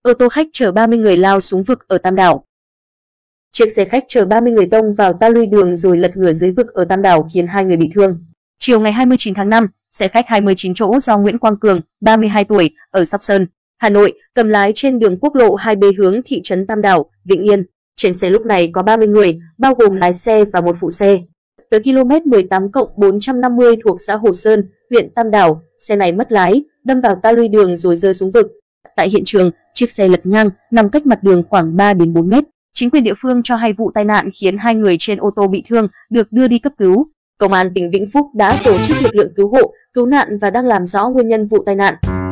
ô tô khách chở 30 người lao xuống vực ở Tam Đảo. Chiếc xe khách chở 30 người tông vào ta luy đường rồi lật ngửa dưới vực ở Tam Đảo khiến 2 người bị thương. Chiều ngày 29 tháng 5, xe khách 29 chỗ do Nguyễn Quang Cường, 32 tuổi, ở Sóc Sơn, Hà Nội, cầm lái trên đường quốc lộ 2B hướng thị trấn Tam Đảo, Vĩnh Yên. Trên xe lúc này có 30 người, bao gồm lái xe và một phụ xe. Tới km 18+450 thuộc xã Hồ Sơn, huyện Tam Đảo, xe này mất lái, đâm vào ta luy đường rồi rơi xuống vực. Tại hiện trường, chiếc xe lật ngang, nằm cách mặt đường khoảng 3 đến 4 mét. Chính quyền địa phương cho hay vụ tai nạn khiến 2 người trên ô tô bị thương, được đưa đi cấp cứu. Công an tỉnh Vĩnh Phúc đã tổ chức lực lượng cứu hộ, cứu nạn và đang làm rõ nguyên nhân vụ tai nạn.